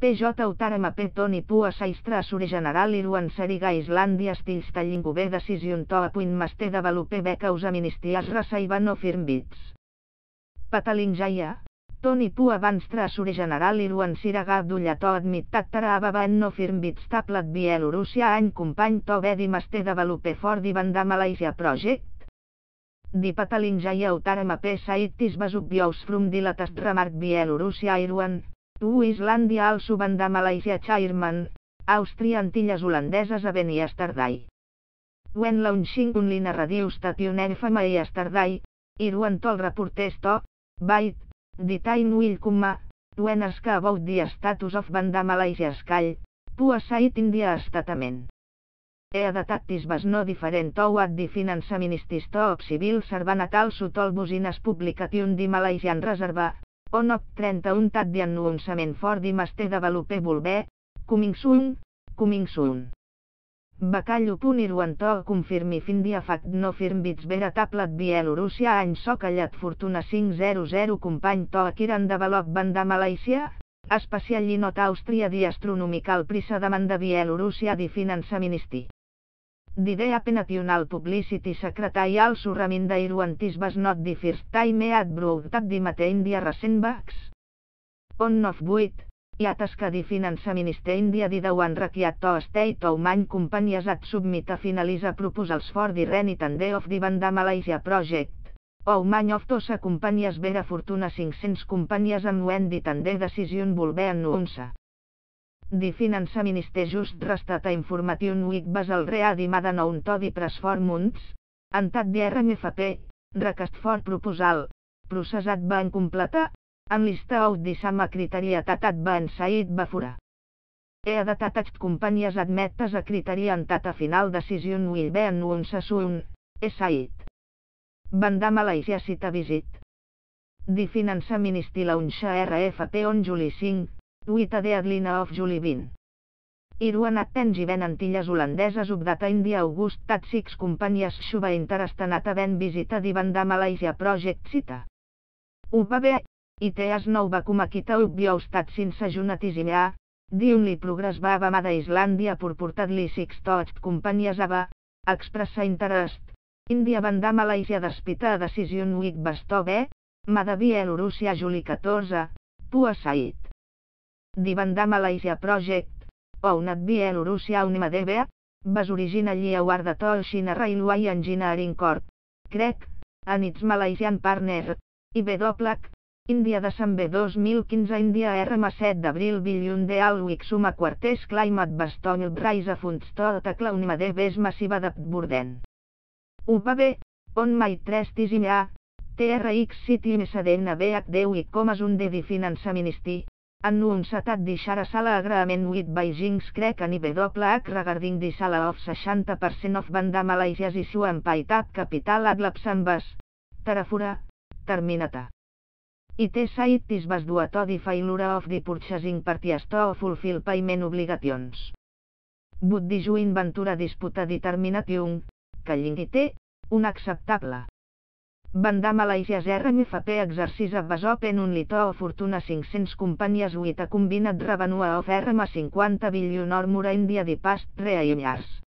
PJ Utarmp Toni Pua Saistra Sure General Iruan Sariga Islàndia Stilsta Llingové Decision To Appoint Master Developer Causa Ministries Rasaivan Firmbits Patalingjaya Toni Pua Vanstra Sure General Iruan Siraga Abdullato Admittat Tarava No Firmbits Tablet Bielorússia Any Company To Vedi Master Developer for the Bandar Malaysia Project Di Patalingjaya Utarmp Saitis Basubbious from Dilatast Remark Bielorússia Iruan Tu Islàndia Also Bandar Malaysia Chairman Àustria Antilles Holandeses Aveni Estardai When launching online radio station FM Estardai Iruan Tol Reporters To Byte The time will come when ask about the status of Bandar Malaysia Sky Pua Site India Statement Datis was no different to what the finance ministries of civil servant also told business publication the Malaysian Reserve on Oct 31 tat the announcement for the master developable be coming soon Bacallo Iruan to confirmi fin dia fact no firmbits veritable Bielorússia any socallat fortuna 500 company to Akiran develop Bandar Malaysia especially not Àustria di astronomical prisa demanda Bielorússia di finance ministry D'idea national publicity secretary also reminda Iruan this was not the first time at brought at the mate India recent backs on of buit I atasca di finance minister India di dewan requiat to state o many companies at submit a finaliza proposals for the renitande of the Bandar Malaysia project o many of tosa companies vera fortuna 500 companies amb when the tande decision volve announce The finance minister just restat a information week basal rea di mada known to the press for months antat the RMFP recast for proposal processat va incompleta en lista out the sama criteria tatat va ensait va fora datat companies admettes a criteria en tata final decision will be announced soon site Bandar Malaysia cita visit The finance ministry launch RFP on July 5 with a deadline of July 20 Iruan attends event Antilles Holandeses of data India August tat 6 companies shuba interested at event visita di Bandar Malaysia project cita UPB ITEAS nou va comaquita ubbious tat since junatisima the only progress va avamada Islàndia por portar-li 6 touched companies ava expressa interest India Bandar Malaysia despita a decision week bastó bé mada Bielorússia Juli 14 Pua Site The Bandar Malaysia project owned Bielorússia Unimadebe was originally awarded to China Railway Engineering Corp CREC and its Malaysian partner IWC India December 2015 India RM7 d'abril billion de Alwick suma quarters climate baston rise a funds to tackle Unimadebe és massiva de Burden UPB on my trust is in a TRX City MSDNBHD com as un de the finance ministry announced at the Shara Sala agreement with Beijing's CREC and IWC regarding the sale of 60% of Bandar Malaysia's issue and paid capital at Lapsambas Tarafura Terminata It site is was due to the failure of the purchasing parties to fulfill payment obligations. But the joint venture disputa determination, calling it unacceptable. Bandar Malaysia's RMFP exercise was open only to fortuna 500 companies with a combined revenue of RM50 billion or more in the past 3 years.